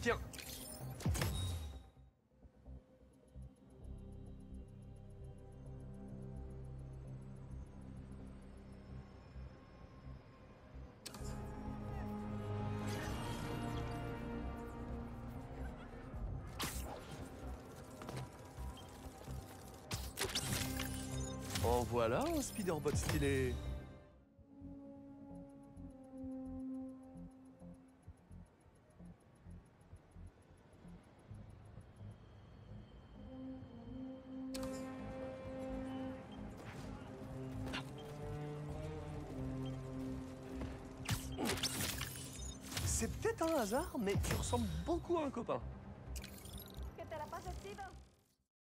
Tiens. En voilà un Spiderbot stylé. C'est peut-être un hasard, mais tu ressembles beaucoup à un copain. Que te la pases chido.